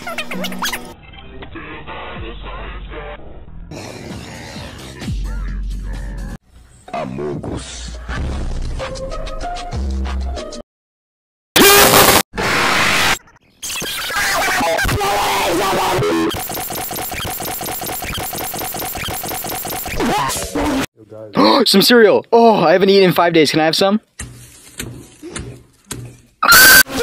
Amogus. Some cereal. Oh, I haven't eaten in 5 days. Can I have some?